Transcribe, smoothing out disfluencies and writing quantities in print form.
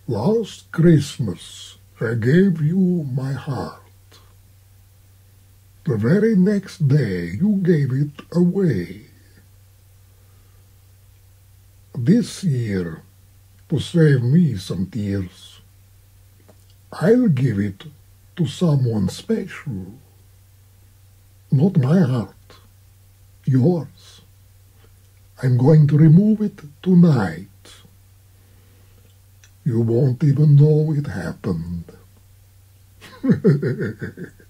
Last Christmas I gave you my heart. The very next day you gave it away. This year, to save me some tears, I'll give it to someone special. Not my heart, yours. I'm going to remove it tonight. You won't even know it happened.